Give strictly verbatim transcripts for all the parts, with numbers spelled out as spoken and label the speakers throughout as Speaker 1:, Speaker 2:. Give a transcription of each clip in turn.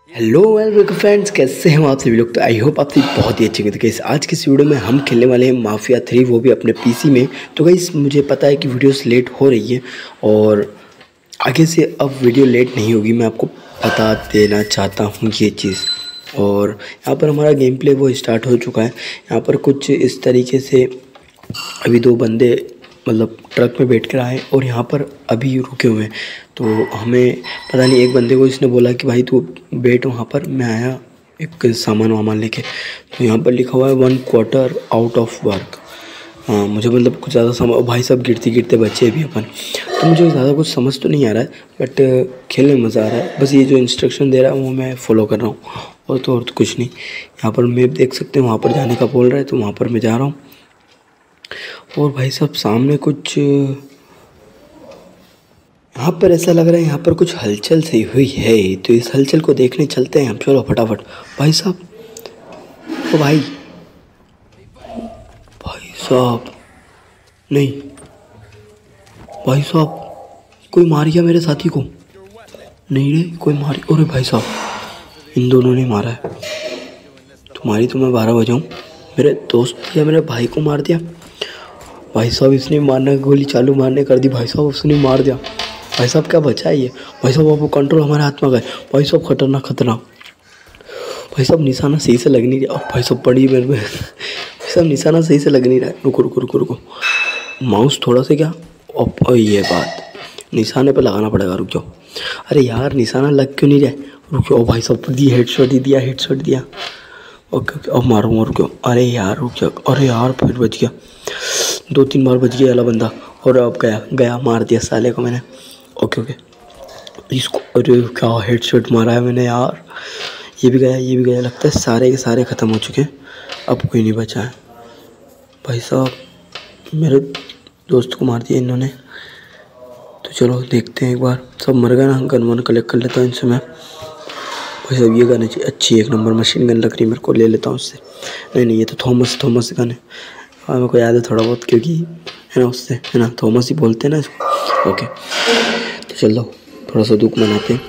Speaker 1: Hello welcome friends, कैसे हैं आप सभी लोग। तो आई होप आप सभी बहुत ही अच्छे होंगे। तो गाइस आज की इस वीडियो में हम खेलने वाले हैं माफिया थ्री, वो भी अपने पीसी में। तो गाइस मुझे पता है कि वीडियोस लेट हो रही है और आगे से अब वीडियो लेट नहीं होगी, मैं आपको बता देना चाहता हूँ ये चीज़। और यहाँ पर हमारा गेम प्ले वो स्टार्ट हो चुका है। यहाँ पर कुछ इस तरीके से अभी दो बंदे मतलब ट्रक में बैठ कर आए और यहाँ पर अभी रुके हुए हैं। तो हमें पता नहीं, एक बंदे को इसने बोला कि भाई तू बैठ वहाँ पर, मैं आया एक सामान वामान लेके। तो यहाँ पर लिखा हुआ है one quarter out of work. हाँ, मुझे मतलब कुछ ज़्यादा समझ, भाई सब गिरते गिरते बच्चे भी अपन, तो मुझे ज़्यादा कुछ समझ तो नहीं आ रहा है, बट खेलने में मज़ा आ रहा है। बस ये जो इंस्ट्रक्शन दे रहा है वो मैं फॉलो कर रहा हूँ, और तो और तो कुछ नहीं। यहाँ पर मैप देख सकते हैं, वहाँ पर जाने का बोल रहा है तो वहाँ पर मैं जा रहा हूँ। और भाई साहब सामने कुछ, यहाँ पर ऐसा लग रहा है यहाँ पर कुछ हलचल सी हुई है, तो इस हलचल को देखने चलते हैं हम। चलो फटाफट। भाई साहब, ओ भाई भाई साहब, नहीं भाई साहब, कोई मार गया मेरे साथी को। नहीं रे, कोई मार, अरे भाई साहब इन दोनों ने मारा है। तुम्हारी तो मैं बारह बजाऊँ, मेरे दोस्त या मेरे भाई को मार दिया। भाई साहब इसने मारना, गोली चालू मारने कर दी। भाई साहब उसने मार दिया। भाई साहब क्या बचा है ये। भाई साहब आपको कंट्रोल हमारे हाथ में गए। भाई साहब खतरनाक खतरनाक। भाई साहब निशाना सही से लग नहीं रहा। भाई साहब पड़ी मेरे में। भाई साहब निशाना सही से लग नहीं रहा है। रुको रुको रुको रुको, माउस थोड़ा सा क्या, और ये बात निशाने पे लगाना पड़ेगा। रुक जाओ, अरे यार निशाना लग क्यों नहीं रहा है। रुक जाओ। भाई साहब दी हेडशॉट ही दिया, हेडशॉट दिया। ओके ओके, अब मारूंगा। रुक जाओ, अरे यार रुक जाओ, अरे यार फिर बच गया, दो तीन बार बच गया वाला बंदा। और अब गया गया मार दिया साले को मैंने। ओके ओके, इसको, अरे क्या हेडशॉट मारा है मैंने यार। ये भी गया, ये भी गया। लगता है सारे के सारे ख़त्म हो चुके हैं, अब कोई नहीं बचा है। भाई साहब मेरे दोस्त को मार दिया इन्होंने। तो चलो देखते हैं एक बार, सब मर गए ना। गन वन कलेक्ट कर लेता हूँ इनसे मैं। भाई साहब ये गन अच्छी, एक नंबर मशीन गन लग रही है मेरे को, ले लेता हूँ उससे। नहीं नहीं, ये तो थॉमस थॉमस गन है। हाँ मेरे को याद है थोड़ा बहुत, क्योंकि है ना उससे, है ना थॉमस ही बोलते हैं ना इसको। ओके तो चलो थोड़ा सा दुख मनाते हैं।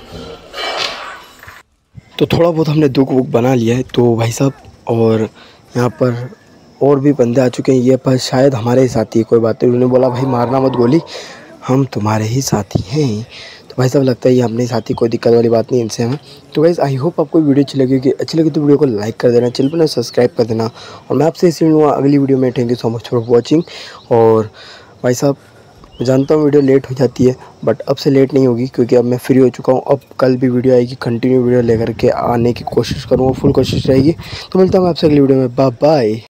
Speaker 1: तो थोड़ा बहुत हमने दुख वुख बना लिया है। तो भाई साहब, और यहाँ पर और भी बंदे आ चुके हैं। ये पर शायद हमारे ही साथी है, कोई बात नहीं। उन्होंने बोला भाई मारना मत गोली, हम तुम्हारे ही साथी हैं। तो भाई साहब लगता है ये अपने साथी, कोई दिक्कत वाली बात नहीं इनसे हमें। तो गाइस आई होप आपको वीडियो अच्छी लगेगी। अच्छी लगी तो वीडियो को लाइक कर देना, चैनल पर सब्सक्राइब कर देना। और मैं आपसे इसी मिलूँगा अगली वीडियो में। Thank you so much for watching. और भाई साहब मैं जानता हूँ वीडियो लेट हो जाती है, बट अब से लेट नहीं होगी, क्योंकि अब मैं फ्री हो चुका हूँ। अब कल भी वीडियो आएगी, कंटिन्यू वीडियो लेकर के आने की कोशिश करूँगा, फुल कोशिश रहेगी। तो मिलता हूँ आपसे अगली वीडियो में। Bye bye.